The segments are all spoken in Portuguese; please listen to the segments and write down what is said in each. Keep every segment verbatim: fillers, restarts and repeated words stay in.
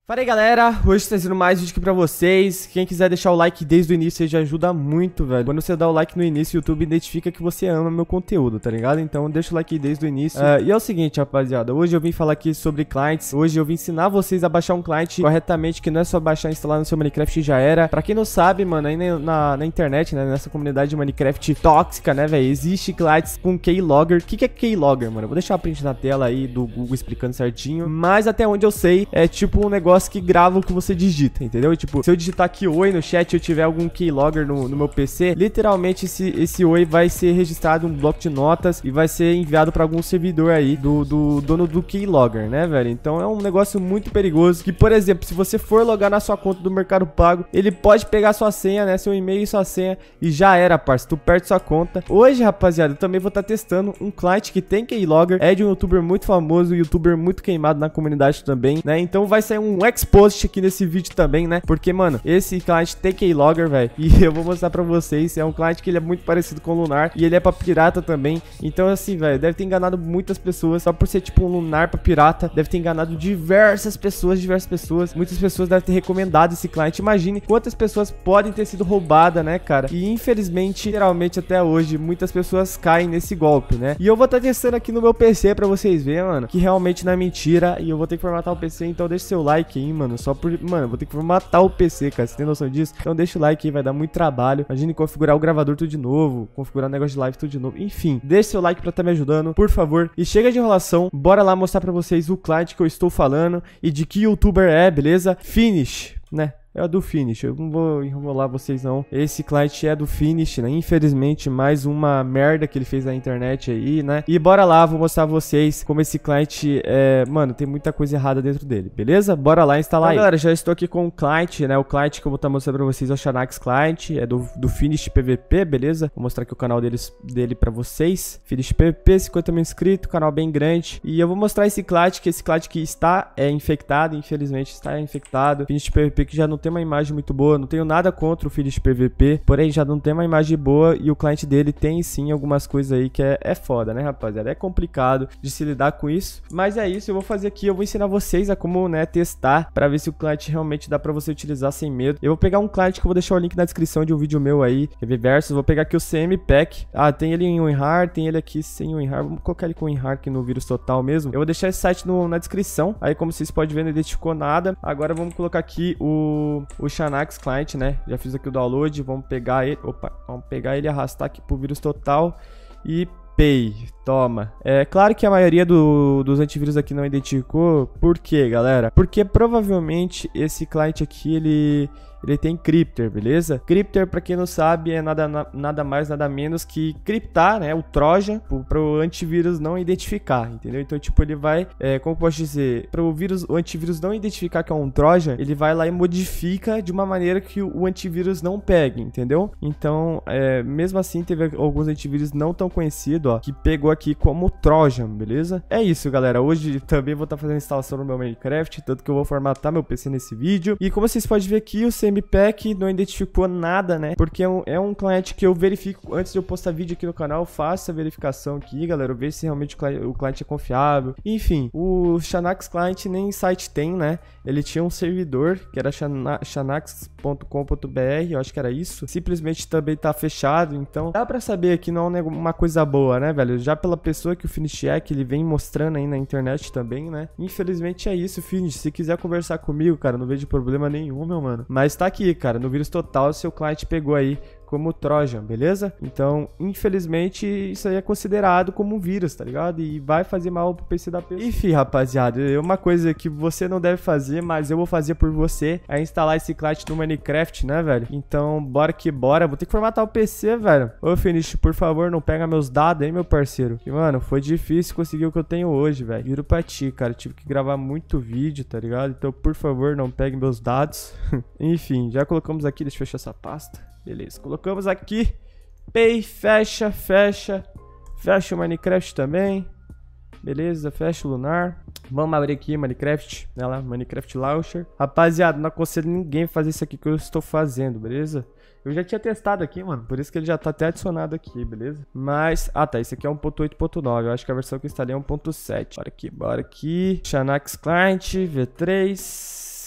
Fala aí galera, hoje tá trazendo mais vídeo aqui pra vocês. Quem quiser deixar o like desde o início aí já ajuda muito, velho. Quando você dá o like no início, o YouTube identifica que você ama meu conteúdo, tá ligado? Então deixa o like aí desde o início. uh, E é o seguinte, rapaziada, hoje eu vim falar aqui sobre clientes. Hoje eu vim ensinar vocês a baixar um cliente corretamente, que não é só baixar e instalar no seu Minecraft e já era. Pra quem não sabe, mano, aí na, na internet, né, nessa comunidade de Minecraft tóxica, né, velho, existe clientes com keylogger. O que, que é keylogger, mano? Eu vou deixar a print na tela aí do Google explicando certinho. Mas até onde eu sei, é tipo um negócio que grava o que você digita, entendeu? E, tipo, se eu digitar aqui oi no chat e eu tiver algum keylogger no, no meu P C, literalmente esse, esse oi vai ser registrado em um bloco de notas e vai ser enviado para algum servidor aí do, do dono do keylogger, né, velho? Então é um negócio muito perigoso que, por exemplo, se você for logar na sua conta do Mercado Pago, ele pode pegar sua senha, né, seu e-mail e sua senha e já era, parça, tu perde sua conta. Hoje, rapaziada, eu também vou estar tá testando um cliente que tem keylogger, é de um youtuber muito famoso, um youtuber muito queimado na comunidade também, né? Então vai sair um expose aqui nesse vídeo também, né? Porque, mano, esse cliente tem keylogger, velho, e eu vou mostrar pra vocês. É um cliente que ele é muito parecido com o Lunar e ele é pra pirata também. Então, assim, velho, deve ter enganado muitas pessoas. Só por ser, tipo, um Lunar pra pirata, deve ter enganado diversas pessoas, diversas pessoas. Muitas pessoas devem ter recomendado esse cliente. Imagine quantas pessoas podem ter sido roubadas, né, cara? E, infelizmente, geralmente, até hoje, muitas pessoas caem nesse golpe, né? E eu vou estar tá testando aqui no meu P C pra vocês verem, mano, que realmente não é mentira. E eu vou ter que formatar o P C, então deixa seu like aí, mano. Só por... Mano, vou ter que formatar o P C, cara. Você tem noção disso? Então deixa o like aí, vai dar muito trabalho. Imagine configurar o gravador tudo de novo, configurar o negócio de live tudo de novo. Enfim, deixa seu like pra estar tá me ajudando, por favor. E chega de enrolação, bora lá mostrar pra vocês o cliente que eu estou falando e de que youtuber é, beleza? Finish, né? É o do Finish, eu não vou enrolar vocês não. Esse cliente é do Finish, né? Infelizmente, mais uma merda que ele fez na internet aí, né? E bora lá, vou mostrar pra vocês como esse cliente é... Mano, tem muita coisa errada dentro dele, beleza? Bora lá instalar então, aí. Galera, já estou aqui com o cliente, né? O cliente que eu vou estar mostrando pra vocês é o Shanax Client, é do, do Finish P V P, beleza? Vou mostrar aqui o canal deles, dele pra vocês. Finish P V P, cinquenta mil inscritos, canal bem grande. E eu vou mostrar esse cliente, que esse cliente que está é, infectado, infelizmente está infectado. Finish P V P que já não tem uma imagem muito boa, não tenho nada contra o Finish P V P, porém já não tem uma imagem boa e o cliente dele tem sim algumas coisas aí que é, é foda, né, rapaziada? É complicado de se lidar com isso, mas é isso, eu vou fazer aqui, eu vou ensinar vocês a como, né, testar pra ver se o cliente realmente dá pra você utilizar sem medo. Eu vou pegar um cliente que eu vou deixar o link na descrição de um vídeo meu aí, que é Versus, vou pegar aqui o C M Pack, ah, tem ele em WinRAR, tem ele aqui sem WinRAR, vamos colocar ele com WinRAR aqui no vírus total mesmo. Eu vou deixar esse site no, na descrição, aí como vocês podem ver, não identificou nada. Agora vamos colocar aqui o, o Shanax Client, né? Já fiz aqui o download, vamos pegar ele, opa, vamos pegar ele e arrastar aqui pro vírus total e Pay, toma. É claro que a maioria do, dos antivírus aqui não identificou. Por quê, galera? Porque provavelmente esse cliente aqui, ele... ele tem Crypter, beleza? Crypter, pra quem não sabe, é nada, na, nada mais, nada menos que criptar, né? O Trojan, para o antivírus não identificar, entendeu? Então, tipo, ele vai, é, como eu posso dizer, para o vírus, o antivírus não identificar que é um Trojan, ele vai lá e modifica de uma maneira que o, o antivírus não pegue, entendeu? Então, é, mesmo assim, teve alguns antivírus não tão conhecidos, ó, que pegou aqui como Trojan, beleza? É isso, galera. Hoje também vou estar tá fazendo a instalação no meu Minecraft, tanto que eu vou formatar meu P C nesse vídeo. E como vocês podem ver aqui, o C M Pack não identificou nada, né? Porque é um, é um cliente que eu verifico antes de eu postar vídeo aqui no canal. Eu faço a verificação aqui, galera. Eu vejo se realmente o cliente, o cliente é confiável. Enfim, o Shanax Client nem site tem, né? Ele tinha um servidor que era shanax ponto com ponto br, eu acho que era isso. Simplesmente também tá fechado. Então dá pra saber que não é uma coisa boa, né, velho? Já pela pessoa que o Finish é, que ele vem mostrando aí na internet também, né? Infelizmente é isso, Finish. Se quiser conversar comigo, cara, não vejo problema nenhum, meu mano. Mas tá aqui, cara, no vírus total, seu cliente pegou aí como Trojan, beleza? Então, infelizmente, isso aí é considerado como um vírus, tá ligado? E vai fazer mal pro P C da pessoa. Enfim, rapaziada, é uma coisa que você não deve fazer, mas eu vou fazer por você, é instalar esse cliente no Minecraft, né, velho? Então, bora que bora. Vou ter que formatar o P C, velho. Ô, Finish, por favor, não pega meus dados aí, meu parceiro. E, mano, foi difícil conseguir o que eu tenho hoje, velho. Juro pra ti, cara. Eu tive que gravar muito vídeo, tá ligado? Então, por favor, não pegue meus dados. Enfim, já colocamos aqui. Deixa eu fechar essa pasta. Beleza, colocamos aqui. Pay, fecha, fecha. Fecha o Minecraft também. Beleza, fecha o Lunar. Vamos abrir aqui Minecraft, né lá, Minecraft Launcher. Rapaziada, não aconselho ninguém a fazer isso aqui que eu estou fazendo, beleza? Eu já tinha testado aqui, mano, por isso que ele já tá até adicionado aqui, beleza? Mas, ah tá, esse aqui é um ponto oito ponto nove, eu acho que a versão que eu instalei é um ponto sete. Bora aqui, bora aqui. Shanax Client, V três,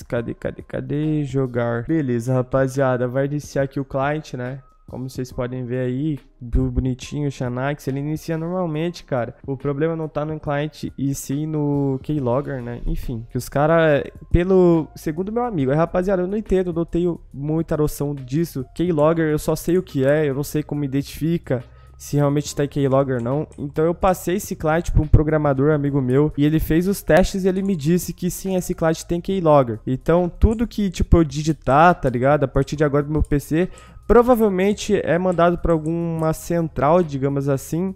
Cadê, cadê, cadê? Jogar. Beleza, rapaziada. Vai iniciar aqui o client, né? Como vocês podem ver aí, bonitinho o Xanax, ele inicia normalmente, cara. O problema não tá no client e sim no Keylogger, né? Enfim, que os caras, pelo... Segundo meu amigo, aí, rapaziada, eu não entendo, eu não tenho muita noção disso. Keylogger, eu só sei o que é, eu não sei como identifica, se realmente tá em Keylogger ou não. Então eu passei esse client para um programador amigo meu e ele fez os testes e ele me disse que sim, esse client tem Keylogger. Então tudo que tipo eu digitar, tá ligado? A partir de agora do meu P C, provavelmente é mandado para alguma central, digamos assim.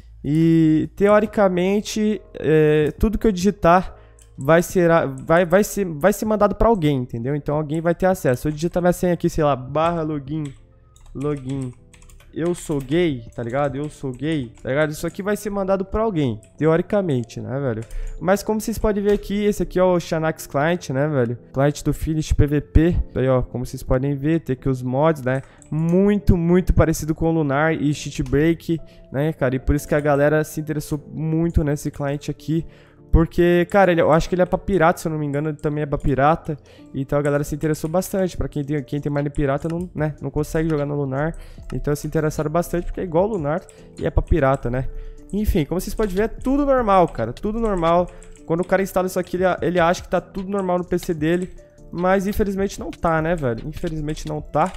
E teoricamente é, tudo que eu digitar vai ser, vai, vai ser, vai ser mandado para alguém, entendeu? Então alguém vai ter acesso. Se eu digitar minha senha aqui, sei lá, barra login, login. Eu sou gay, tá ligado? Eu sou gay, tá ligado? Isso aqui vai ser mandado pra alguém, teoricamente, né, velho? Mas como vocês podem ver aqui, esse aqui é o Xanax Client, né, velho? Client do Finish P V P. Aí, ó, como vocês podem ver, tem aqui os mods, né? Muito, muito parecido com o Lunar e Cheat Break, né, cara? E por isso que a galera se interessou muito nesse client aqui. Porque, cara, ele, eu acho que ele é pra pirata, se eu não me engano, ele também é pra pirata. Então a galera se interessou bastante. Pra quem tem, quem tem Mine pirata, não, né, não consegue jogar no Lunar. Então se interessaram bastante, porque é igual o Lunar e é pra pirata, né? Enfim, como vocês podem ver, é tudo normal, cara. Tudo normal. Quando o cara instala isso aqui, ele, ele acha que tá tudo normal no P C dele. Mas infelizmente não tá, né, velho? Infelizmente não tá.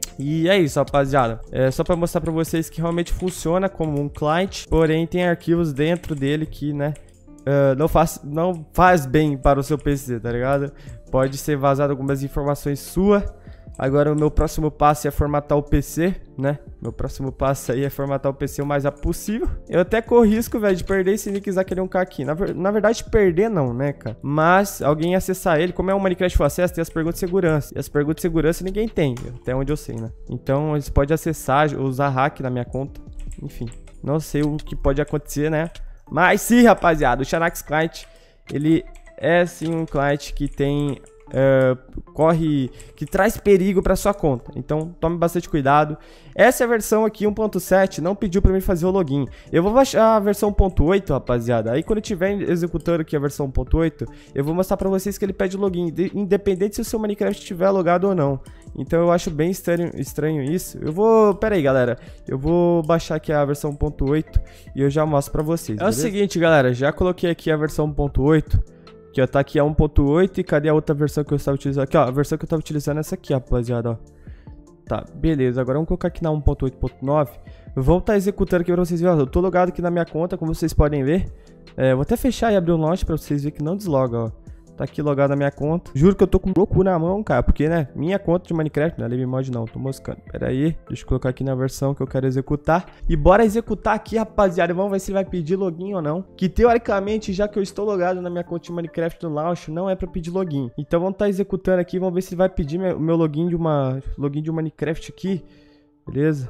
E é isso, rapaziada. É só pra mostrar pra vocês que realmente funciona como um client. Porém, tem arquivos dentro dele que, né... Uh, não, faz, não faz bem para o seu P C, tá ligado? Pode ser vazado algumas informações suas. Agora o meu próximo passo é formatar o P C, né? Meu próximo passo aí é formatar o P C o mais rápido possível. Eu até corro risco, velho, de perder esse nick Isaac um K aqui. Na, na verdade, perder não, né, cara? Mas alguém acessar ele, como é um Minecraft Full Access, tem as perguntas de segurança. E as perguntas de segurança ninguém tem, até onde eu sei, né? Então eles podem acessar, usar hack na minha conta. Enfim, não sei o que pode acontecer, né? Mas sim, rapaziada, o Xanax Client, ele é sim um client que tem, uh, corre, que traz perigo para sua conta. Então tome bastante cuidado. Essa é a versão aqui um ponto sete, não pediu para mim fazer o login. Eu vou baixar a versão um ponto oito, rapaziada. Aí quando eu estiver executando aqui a versão um ponto oito, eu vou mostrar para vocês que ele pede login, independente se o seu Minecraft estiver logado ou não. Então eu acho bem estranho, estranho isso. Eu vou... Pera aí, galera. Eu vou baixar aqui a versão um ponto oito e eu já mostro pra vocês, beleza? É o seguinte, galera. Já coloquei aqui a versão um ponto oito. Que ó, tá aqui a um ponto oito. E cadê a outra versão que eu estava utilizando? Aqui, ó. A versão que eu estava utilizando é essa aqui, rapaziada, ó. Tá, beleza. Agora vamos colocar aqui na um ponto oito ponto nove. Vamos estar tá executando aqui pra vocês verem. Eu tô logado aqui na minha conta, como vocês podem ver. É, vou até fechar e abrir o launch pra vocês verem que não desloga, ó. Tá aqui logado na minha conta. Juro que eu tô com o Roku na mão, cara. Porque, né, minha conta de Minecraft, não é Live Mod não, tô moscando. Pera aí, deixa eu colocar aqui na versão que eu quero executar. E bora executar aqui, rapaziada. Vamos ver se ele vai pedir login ou não. Que teoricamente, já que eu estou logado na minha conta de Minecraft no launch, não é pra pedir login. Então vamos tá executando aqui, vamos ver se ele vai pedir o meu login de uma login de um Minecraft aqui. Beleza?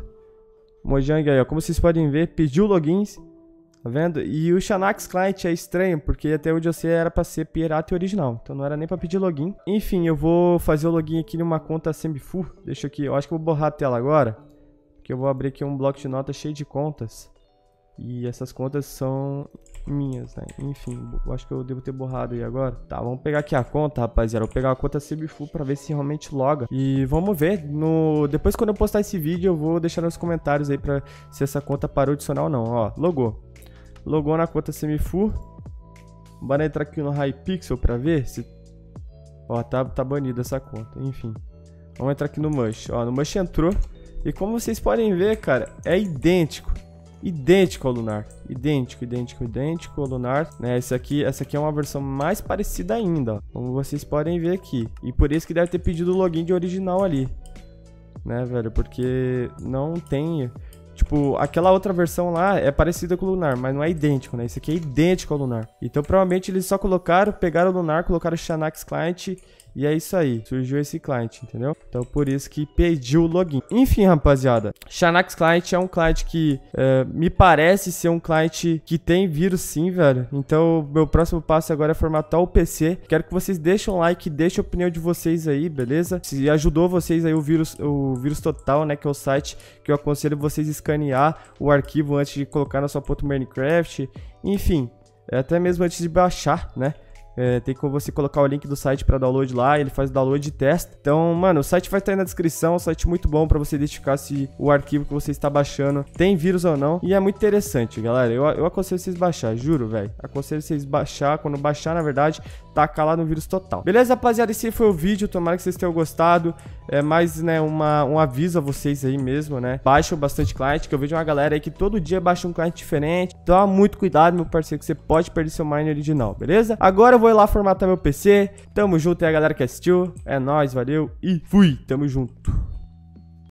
Mojang aí, ó. Como vocês podem ver, pediu logins. Tá vendo? E o Xanax Client é estranho, porque até onde eu sei era pra ser pirata e original. Então não era nem pra pedir login. Enfim, eu vou fazer o login aqui numa conta semi-full. Deixa aqui, eu acho que eu vou borrar a tela agora. Porque eu vou abrir aqui um bloco de notas cheio de contas. E essas contas são minhas, né? Enfim, eu acho que eu devo ter borrado aí agora. Tá, vamos pegar aqui a conta, rapaziada. Vou pegar a conta semi-full pra ver se realmente loga. E vamos ver. No... Depois quando eu postar esse vídeo, eu vou deixar nos comentários aí pra se essa conta parou de adicionar ou não. Ó, logou. Logou na conta semi-full. Bora entrar aqui no Hypixel pra ver se... Ó, tá, tá banida essa conta. Enfim. Vamos entrar aqui no Mush. Ó, no Mush entrou. E como vocês podem ver, cara, é idêntico. Idêntico ao Lunar. Idêntico, idêntico, idêntico ao Lunar. Né, essa aqui, essa aqui é uma versão mais parecida ainda, ó. Como vocês podem ver aqui. E por isso que deve ter pedido o login de original ali. Né, velho? Porque não tem... Tipo, aquela outra versão lá é parecida com o Lunar, mas não é idêntico, né? Isso aqui é idêntico ao Lunar. Então, provavelmente, eles só colocaram, pegaram o Lunar, colocaram o Xanax Client e é isso aí. Surgiu esse client, entendeu? Então, por isso que pediu o login. Enfim, rapaziada. Xanax Client é um client que uh, me parece ser um client que tem vírus sim, velho. Então, meu próximo passo agora é formatar o P C. Quero que vocês deixem um like, deixem a opinião de vocês aí, beleza? Se ajudou vocês aí o vírus, o vírus total, né? Que é o site que eu aconselho vocês escanear o arquivo antes de colocar na sua conta Minecraft. Enfim, até mesmo antes de baixar, né? É, tem como você colocar o link do site pra download lá, ele faz o download e testa. Então, mano, o site vai estar aí na descrição, um site muito bom pra você identificar se o arquivo que você está baixando tem vírus ou não. E é muito interessante, galera. Eu, eu aconselho vocês baixar, juro, velho. Aconselho vocês baixar, quando baixar, na verdade, tacar lá no vírus total. Beleza, rapaziada? Esse foi o vídeo, tomara que vocês tenham gostado. É mais, né, uma, um aviso a vocês aí mesmo, né? Baixam bastante cliente, que eu vejo uma galera aí que todo dia baixa um cliente diferente. Toma muito cuidado, meu parceiro, que você pode perder seu mine original, beleza? Agora eu vou ir lá formatar meu P C. Tamo junto aí, a galera que assistiu. É nóis, valeu e fui. Tamo junto.